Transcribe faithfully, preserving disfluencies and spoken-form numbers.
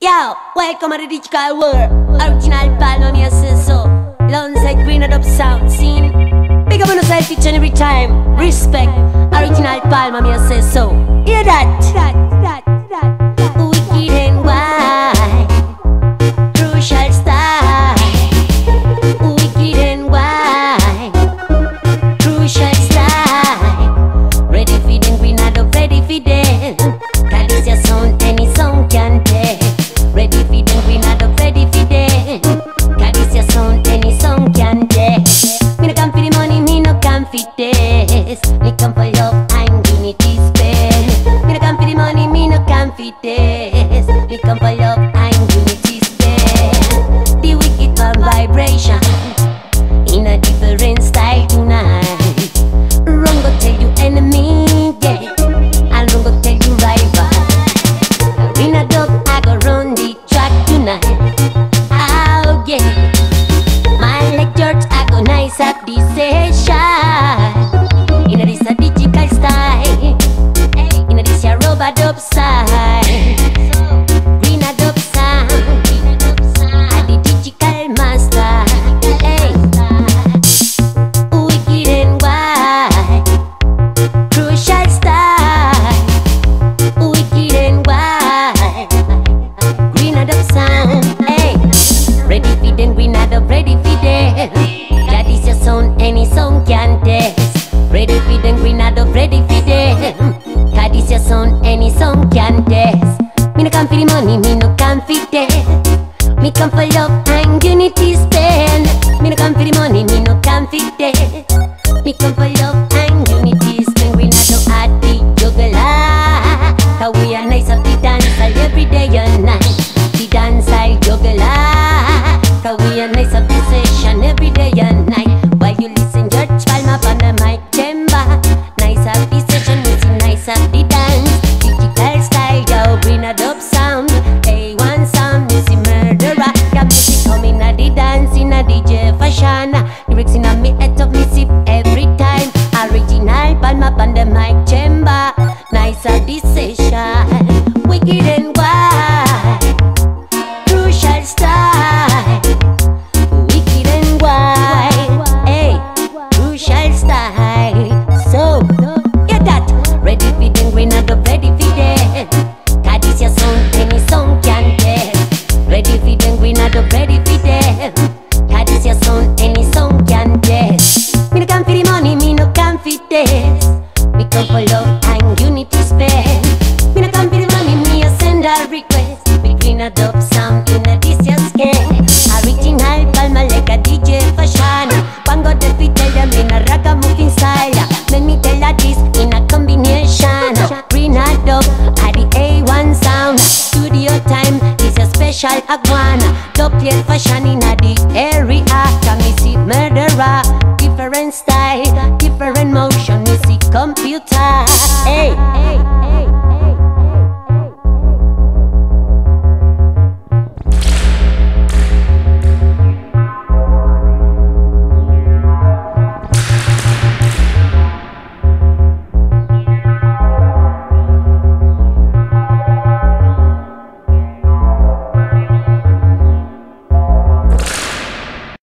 Yo, welcome to the digital world. Original Palma, me say so. Alongside Green Up Sound Scene. Big up on yourself each and every time. Respect. Original Palma, me say so. Hear that? that, that, that, that. Wicked and wild. Crucial style. Wicked and wild. Crucial style. Ready for them, Green Up, ready for them. Cause this your sound, any song can take. Ready for them, we not up ready for them. Cause this your sound, any song can take. Me no come for the money, me no come for this. Me come for love and unity spend. Me no come for the money, me no come for this. Me come for love and unity spend. The wicked one vibration in a different style tonight. Wrong go tell you enemy, yeah, and wrong go tell you rival. In a dub, I go run the track tonight. Oh yeah, my lectures I go nice up the session. In a this a digital style, in a this a rubber dub style. Green a dub sound, I the digital master. Hey, wicked and wild, crucial style. Wicked and wild, Green Up Sound. Hey, ready for them, Green Up, ready for them. That is your sound, any song can test. Ready for them, Green Up, ready for them. That is your sound, any song can test. Me no come for the money, me no come for that. Me come for love and unity spend. Me no come for the money, me no come for that. Me come for love and unity spend. Green Up at the juggler. Cause we are nice up the dance all every day and night. The dance all juggler. Cause we are nice up the session every day and night. While you listen, George Palma on the mic chamber. Nice up the session, we see nice up the dance. Digital style, yo, Green Up sound. A one sound, you see murderer. Got music coming at the dance in a D J fashion. Lyrics in a me head up, me sip every time. Original Palma on the mic chamber. Nice at this session. Wicked and wild, crucial style. Wicked and wild, hey, crucial style. So, get that. Ready for them, Green Up, ready for them. Cause this your sound, any song can test. Ready for them, Green Up, ready for them. Cause this your sound, any song can test. Me no come for the money, me no come for this. Me come for love and unity spend. Me no come for the money, me a send a request. Me Green Up sound in a this your skin. Original Palma like a D J fashion. One go that we tell them in a ragamuffin style. Let me tell her this in a combination. Green Up at the A one sound. Studio time is a special iguana. Top plate fashion in a the area. Can me see murderer, different style, different motion. Me see computer. Hey, hey, hey.